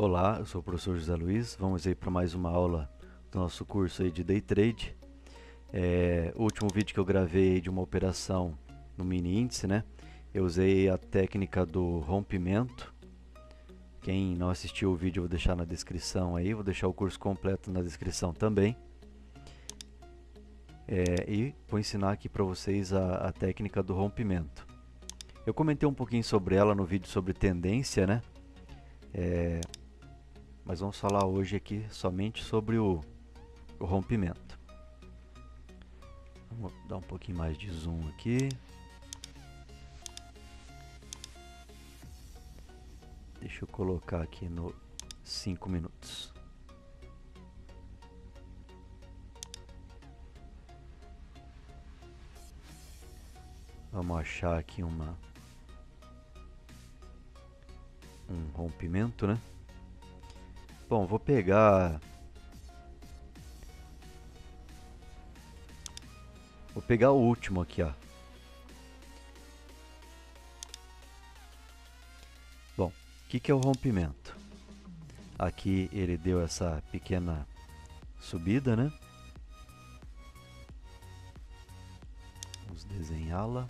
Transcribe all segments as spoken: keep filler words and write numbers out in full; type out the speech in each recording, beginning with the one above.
Olá, eu sou o professor José Luiz. Vamos aí para mais uma aula do nosso curso aí de Day Trade. É, o último vídeo que eu gravei aí de uma operação no mini índice, né? Eu usei a técnica do rompimento. Quem não assistiu o vídeo eu vou deixar na descrição aí, vou deixar o curso completo na descrição também. É, e vou ensinar aqui para vocês a, a técnica do rompimento. Eu comentei um pouquinho sobre ela no vídeo sobre tendência, né? É, mas vamos falar hoje aqui somente sobre o, o rompimento. Vamos dar um pouquinho mais de zoom aqui. Deixa eu colocar aqui no cinco minutos. Vamos achar aqui uma um rompimento, né? Bom, vou pegar Vou pegar o último aqui, ó. Bom, o que que é o rompimento? Aqui ele deu essa pequena subida, né? Vamos desenhá-la.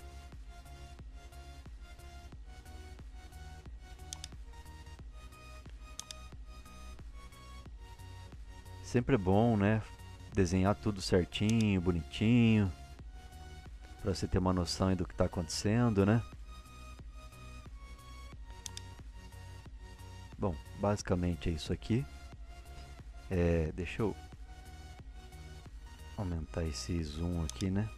Sempre é bom, né? Desenhar tudo certinho, bonitinho, para você ter uma noção aí do que está acontecendo, né? Bom, basicamente é isso aqui. É, deixa eu aumentar esse zoom aqui, né?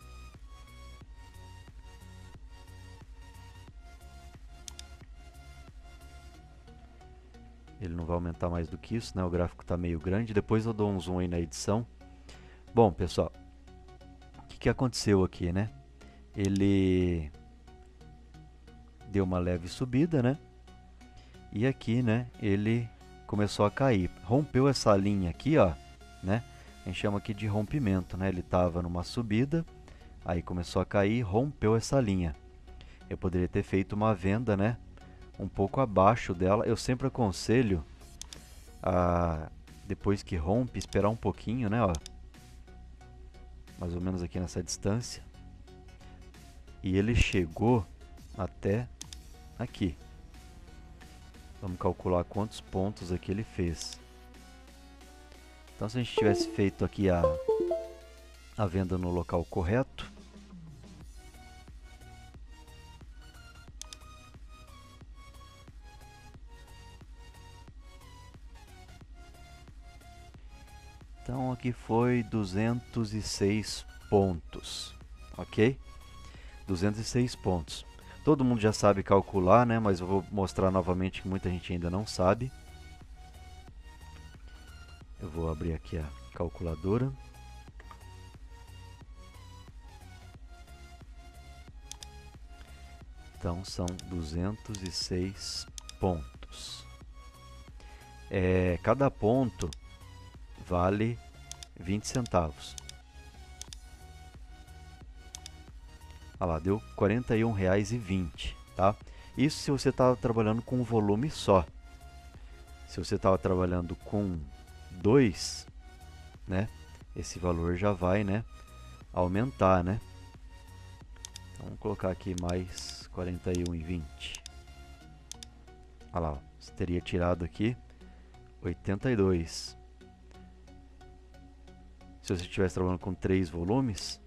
Ele não vai aumentar mais do que isso, né? O gráfico está meio grande. Depois eu dou um zoom aí na edição. Bom, pessoal, o que que aconteceu aqui, né? Ele deu uma leve subida, né? E aqui, né? Ele começou a cair. Rompeu essa linha aqui, ó, né? A gente chama aqui de rompimento, né? Ele estava numa subida, aí começou a cair, rompeu essa linha. Eu poderia ter feito uma venda, né? Um pouco abaixo dela. Eu sempre aconselho a, depois que rompe, esperar um pouquinho, né? Ó, mais ou menos aqui nessa distância. E ele chegou até aqui. Vamos calcular quantos pontos aqui ele fez. Então, se a gente tivesse feito aqui a, a venda no local correto, então aqui foi duzentos e seis pontos, ok? duzentos e seis pontos. Todo mundo já sabe calcular, né? Mas eu vou mostrar novamente que muita gente ainda não sabe. Eu vou abrir aqui a calculadora. Então são duzentos e seis pontos. É, cada ponto vale vinte centavos. Olha lá, deu quarenta e um reais e vinte, tá? Isso se você estava trabalhando com um volume só. Se você estava trabalhando com dois, né? Esse valor já vai, né? Aumentar, né? Então, vamos colocar aqui mais quarenta e um e vinte. Olha lá, você teria tirado aqui oitenta e dois. Se você estivesse trabalhando com três volumes,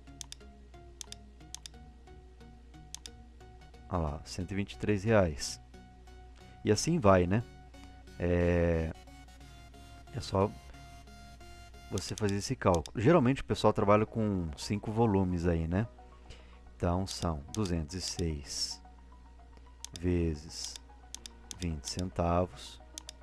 olha lá, cento e vinte e três reais. E assim vai, né? É, é só você fazer esse cálculo. Geralmente o pessoal trabalha com cinco volumes aí, né? Então são duzentos e seis vezes vinte centavos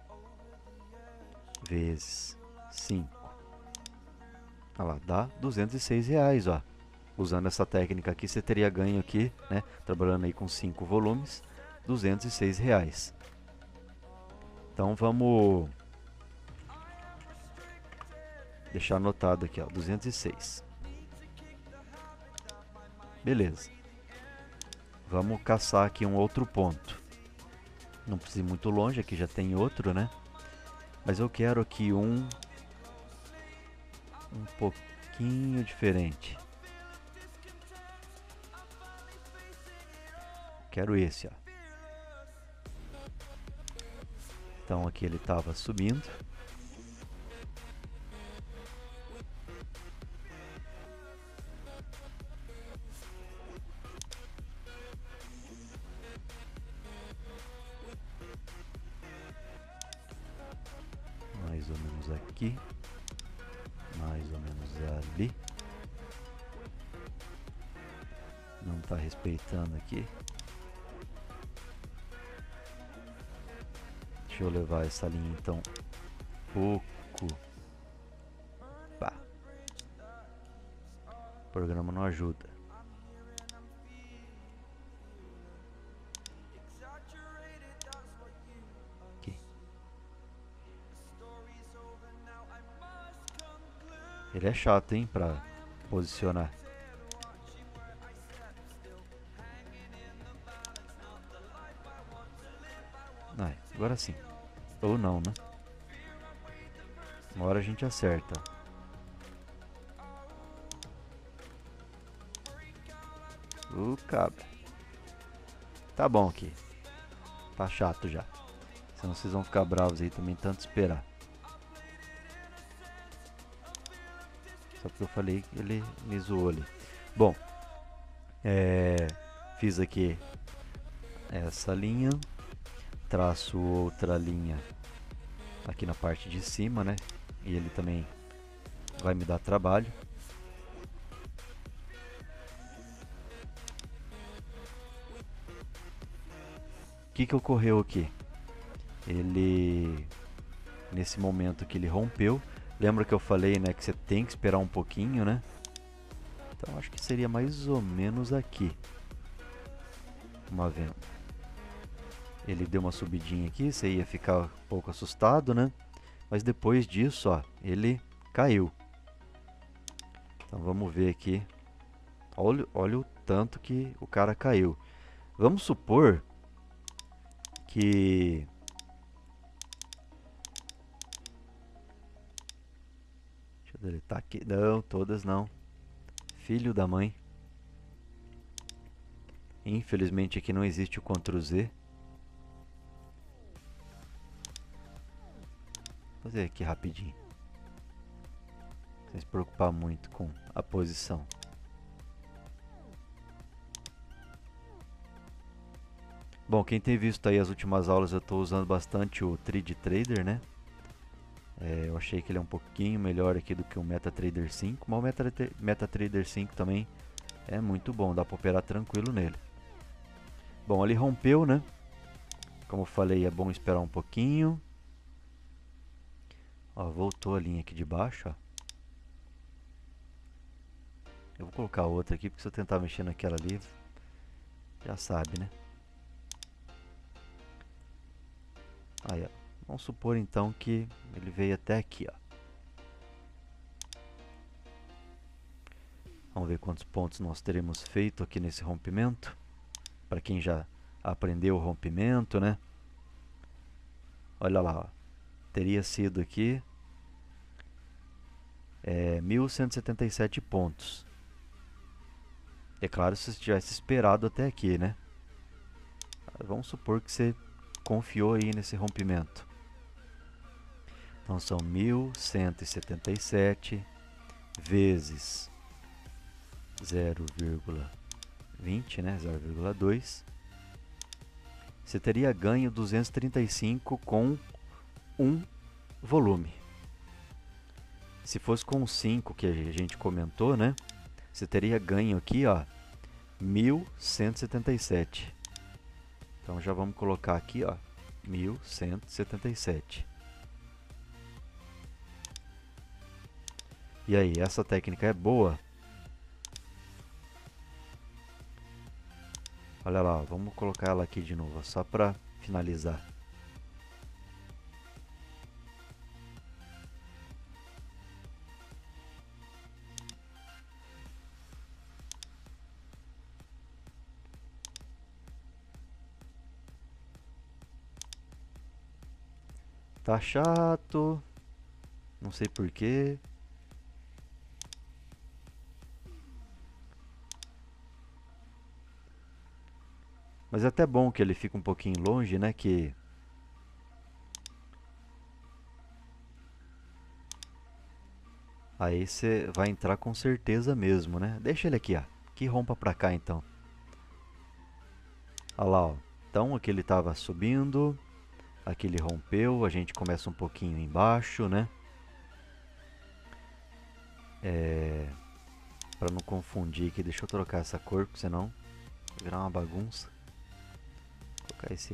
vezes cinco. Olha lá, dá duzentos e seis reais, ó. Usando essa técnica aqui, você teria ganho aqui, né? Trabalhando aí com cinco volumes, duzentos e seis reais. Então vamos deixar anotado aqui, ó, duzentos e seis. Beleza. Vamos caçar aqui um outro ponto. Não precisa ir muito longe, aqui já tem outro, né? Mas eu quero aqui um um pouquinho diferente. Quero esse, ó. Então aqui ele estava subindo. Mais ou menos aqui. Mais ou menos ali. Não está respeitando aqui. Deixa eu levar essa linha então um pouco. Pá. O programa não ajuda. Aqui. Ele é chato, hein, pra posicionar. Ah, agora sim. Ou não, né? Uma hora a gente acerta. O cabra. Tá bom aqui. Tá chato já. Senão vocês vão ficar bravos aí também, tanto esperar. Só porque eu falei que ele me zoou ali. Bom. É, fiz aqui essa linha. Traço outra linha aqui na parte de cima, né? E ele também vai me dar trabalho. O que que ocorreu aqui? Ele, nesse momento que ele rompeu, lembra que eu falei, né, que você tem que esperar um pouquinho, né? Então acho que seria mais ou menos aqui. Uma venda. Ele deu uma subidinha aqui, você ia ficar um pouco assustado, né? Mas depois disso, ó, ele caiu. Então vamos ver aqui. Olha, olha o tanto que o cara caiu. Vamos supor que... Deixa eu deletar aqui. Não, todas não. Filho da mãe. Infelizmente aqui não existe o control Z. Vou fazer aqui rapidinho. Sem se preocupar muito com a posição. Bom, quem tem visto aí as últimas aulas, eu estou usando bastante o trade Trader, né? É, eu achei que ele é um pouquinho melhor aqui do que o MetaTrader cinco, mas o Meta, MetaTrader cinco também é muito bom, dá para operar tranquilo nele. Bom, ele rompeu, né? Como eu falei, é bom esperar um pouquinho. Ó, voltou a linha aqui de baixo, ó. Eu vou colocar outra aqui, porque se eu tentar mexer naquela ali, já sabe, né? Aí, ó. Vamos supor então que ele veio até aqui, ó. Vamos ver quantos pontos nós teremos feito aqui nesse rompimento. Para quem já aprendeu o rompimento, né? Olha lá, ó. Teria sido aqui é, mil cento e setenta e sete pontos. É claro, se você tivesse esperado até aqui, né? Vamos supor que você confiou aí nesse rompimento. Então são mil cento e setenta e sete vezes zero vírgula vinte, né? zero vírgula dois. Você teria ganho duzentos e trinta e cinco com um volume. Se fosse com cinco que a gente comentou, né? Você teria ganho aqui, ó, mil cento e setenta e sete. Então já vamos colocar aqui, ó, mil cento e setenta e sete. E aí, essa técnica é boa? Olha lá, vamos colocar ela aqui de novo, só para finalizar. Tá chato. Não sei porquê. Mas é até bom que ele fica um pouquinho longe, né? Que aí você vai entrar com certeza mesmo, né? Deixa ele aqui, ó. Que rompa pra cá então. Olha lá, ó. Então aqui ele estava subindo. Aqui ele rompeu. A gente começa um pouquinho embaixo, né? É... Para não confundir aqui, deixa eu trocar essa cor, porque senão vai virar uma bagunça. Vou colocar esse.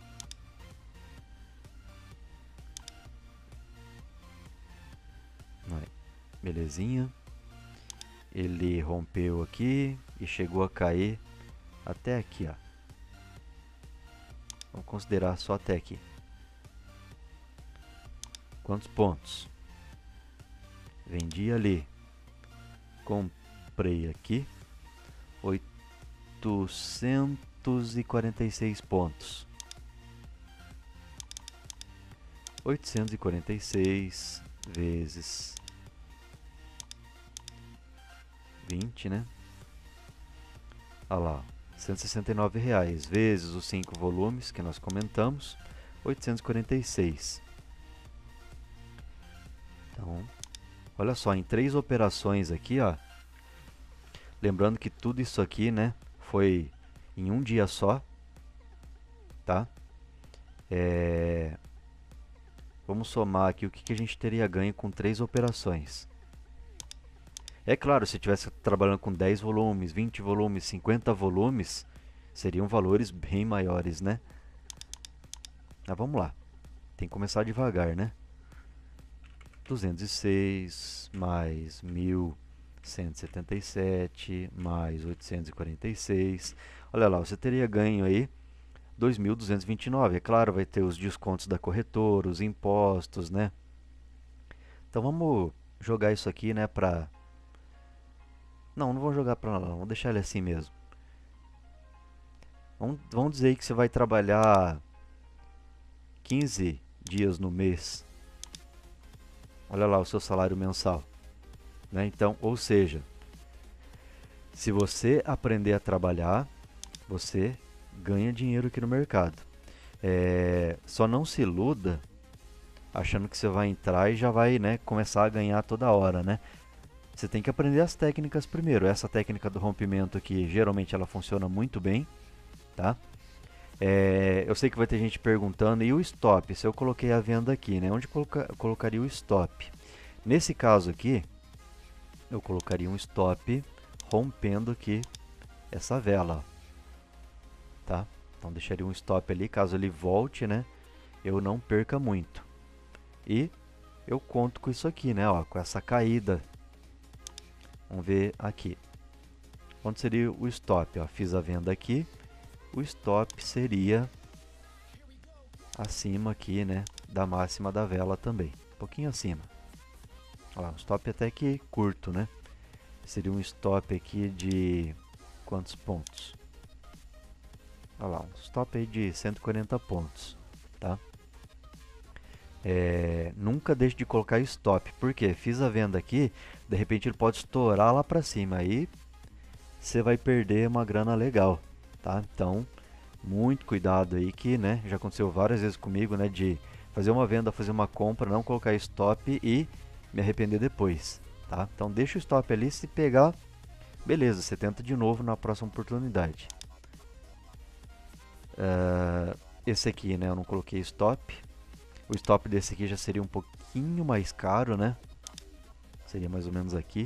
Aí. Belezinha. Ele rompeu aqui e chegou a cair até aqui, ó. Vamos considerar só até aqui. Quantos pontos? Vendi ali. Comprei aqui. oitocentos e quarenta e seis pontos. oitocentos e quarenta e seis vezes vinte, né? Olha lá, cento e sessenta e nove reais vezes os cinco volumes que nós comentamos, oitocentos e quarenta e seis. Então, olha só, em três operações aqui, ó. Lembrando que tudo isso aqui, né, foi em um dia só, tá? É... Vamos somar aqui o que, que a gente teria ganho com três operações. É claro, se estivesse trabalhando com dez volumes, vinte volumes, cinquenta volumes, seriam valores bem maiores, né? Mas vamos lá. Tem que começar devagar, né? duzentos e seis mais mil cento e setenta e sete mais oitocentos e quarenta e seis. Olha lá, você teria ganho aí dois mil duzentos e vinte e nove. É claro, vai ter os descontos da corretora, os impostos, né? Então vamos jogar isso aqui, né, para... Não, não vou jogar para lá, não. Vamos deixar ele assim mesmo. Vamos, vamos dizer que você vai trabalhar quinze dias no mês. Olha lá o seu salário mensal, né? Então, ou seja, se você aprender a trabalhar, você ganha dinheiro aqui no mercado. É, só não se iluda achando que você vai entrar e já vai, né, começar a ganhar toda hora, né? Você tem que aprender as técnicas primeiro. Essa técnica do rompimento aqui, geralmente ela funciona muito bem, tá? É, eu sei que vai ter gente perguntando, e o stop? Se eu coloquei a venda aqui, né? Onde coloca, eu colocaria o stop? Nesse caso aqui, eu colocaria um stop rompendo aqui essa vela, tá? Então deixaria um stop ali, caso ele volte, né? Eu não perca muito. E eu conto com isso aqui, né? Ó, com essa caída. Vamos ver aqui. Onde seria o stop? Ó, fiz a venda aqui. O stop seria acima aqui, né? Da máxima da vela também. Um pouquinho acima. Olha lá, um stop até que curto, né? Seria um stop aqui de quantos pontos? Olha lá, um stop aí de cento e quarenta pontos, tá? É, nunca deixe de colocar stop, porque fiz a venda aqui, de repente ele pode estourar lá para cima, aí você vai perder uma grana legal, tá? Então, muito cuidado aí que, né, já aconteceu várias vezes comigo, né, de fazer uma venda, fazer uma compra, não colocar stop e me arrepender depois, tá? Então deixa o stop ali, se pegar, beleza, você tenta de novo na próxima oportunidade. Uh, esse aqui, né, eu não coloquei stop. O stop desse aqui já seria um pouquinho mais caro, né? Seria mais ou menos aqui.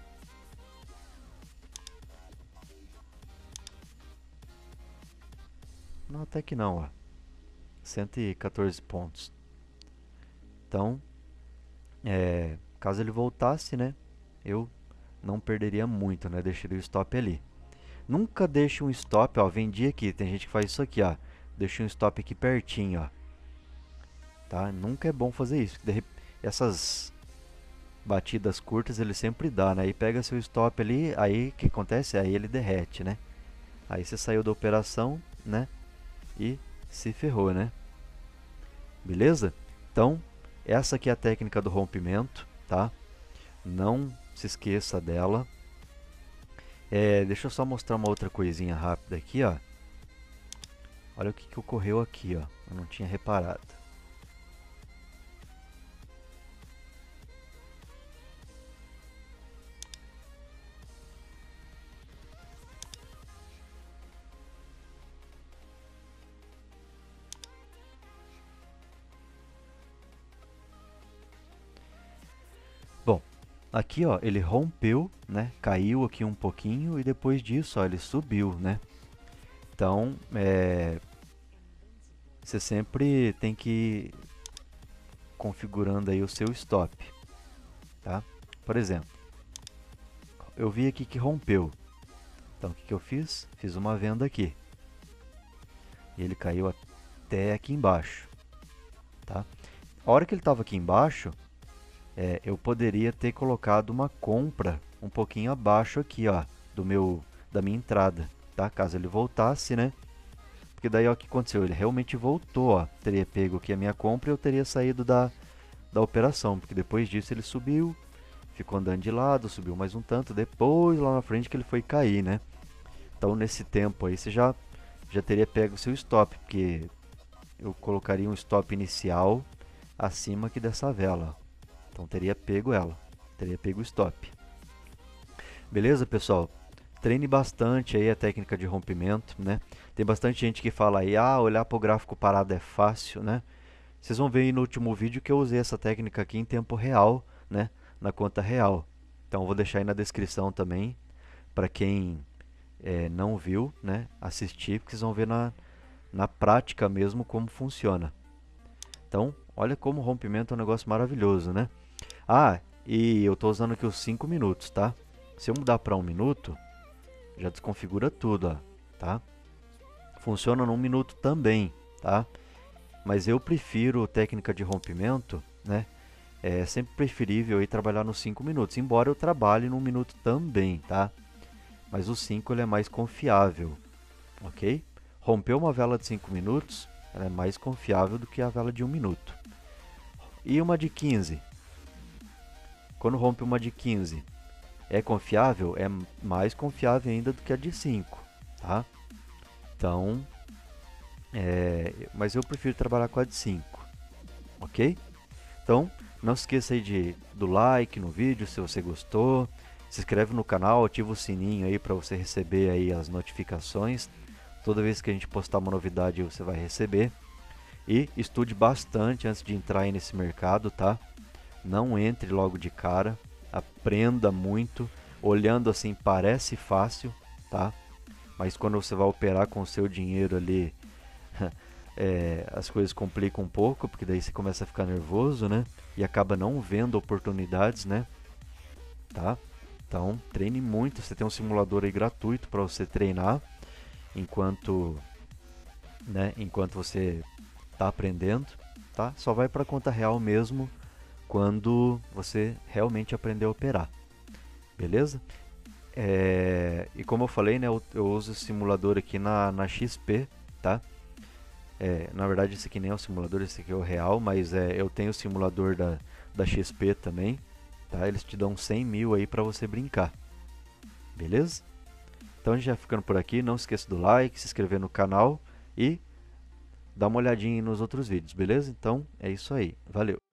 Não, até que não, ó. cento e quatorze pontos. Então, é, caso ele voltasse, né? Eu não perderia muito, né? Deixaria o stop ali. Nunca deixe um stop, ó. Vendi aqui. Tem gente que faz isso aqui, ó. Deixa um stop aqui pertinho, ó. Tá? Nunca é bom fazer isso. De, essas batidas curtas ele sempre dá, né? Aí pega seu stop ali, aí o que acontece? Aí ele derrete, né? Aí você saiu da operação, né? E se ferrou, né? Beleza? Então, essa aqui é a técnica do rompimento, tá? Não se esqueça dela. É, deixa eu só mostrar uma outra coisinha rápida aqui, ó. Olha o que, que ocorreu aqui, ó. Eu não tinha reparado. Bom, aqui ó, ele rompeu, né? Caiu aqui um pouquinho e depois disso, ó, ele subiu, né? Então, é, você sempre tem que ir configurando aí o seu stop, tá? Por exemplo, eu vi aqui que rompeu. Então, o que, que eu fiz? Fiz uma venda aqui. E ele caiu até aqui embaixo, tá? A hora que ele estava aqui embaixo, é, eu poderia ter colocado uma compra um pouquinho abaixo aqui, ó, do meu, da minha entrada, tá? Caso ele voltasse, né? Porque daí, ó, o que aconteceu? Ele realmente voltou, ó. Teria pego aqui a minha compra e eu teria saído da, da operação, porque depois disso ele subiu, ficou andando de lado, subiu mais um tanto, depois lá na frente que ele foi cair, né? Então, nesse tempo aí, você já, já teria pego o seu stop, porque eu colocaria um stop inicial acima aqui dessa vela. Então, teria pego ela, teria pego o stop. Beleza, pessoal? Treine bastante aí a técnica de rompimento, né? Tem bastante gente que fala aí, ah, olhar para o gráfico parado é fácil, né? Vocês vão ver aí no último vídeo que eu usei essa técnica aqui em tempo real, né? Na conta real. Então, eu vou deixar aí na descrição também, para quem é, não viu, né? Assistir, porque vocês vão ver na, na prática mesmo como funciona. Então, olha como o rompimento é um negócio maravilhoso, né? Ah, e eu estou usando aqui os cinco minutos, tá? Se eu mudar para um minuto, já desconfigura tudo, ó, tá? Funciona num minuto também, tá? Mas eu prefiro técnica de rompimento, né? É sempre preferível aí trabalhar nos cinco minutos, embora eu trabalhe num minuto também, tá? Mas o cinco ele é mais confiável, ok? Rompeu uma vela de cinco minutos, ela é mais confiável do que a vela de um minuto. E uma de quinze? Quando rompe uma de quinze, é confiável? É mais confiável ainda do que a de cinco, tá? Então, é, mas eu prefiro trabalhar com a de cinco, ok? Então, não se esqueça aí de, do like no vídeo se você gostou, se inscreve no canal, ativa o sininho aí para você receber aí as notificações. Toda vez que a gente postar uma novidade você vai receber. E estude bastante antes de entrar aí nesse mercado, tá? Não entre logo de cara, aprenda muito. Olhando assim parece fácil, tá? Mas quando você vai operar com o seu dinheiro ali, é, as coisas complicam um pouco, porque daí você começa a ficar nervoso, né? E acaba não vendo oportunidades, né? Tá? Então, treine muito. Você tem um simulador aí gratuito para você treinar enquanto, né? Enquanto você está aprendendo, tá? Só vai para a conta real mesmo quando você realmente aprender a operar, beleza? É, e como eu falei, né, eu, eu uso esse simulador aqui na, na X P, tá? É, na verdade esse aqui nem é o simulador, esse aqui é o real, mas é, eu tenho o simulador da, da X P também, tá? Eles te dão cem mil aí para você brincar, beleza? Então a gente já ficando por aqui, não esqueça do like, se inscrever no canal e dá uma olhadinha nos outros vídeos, beleza? Então é isso aí, valeu!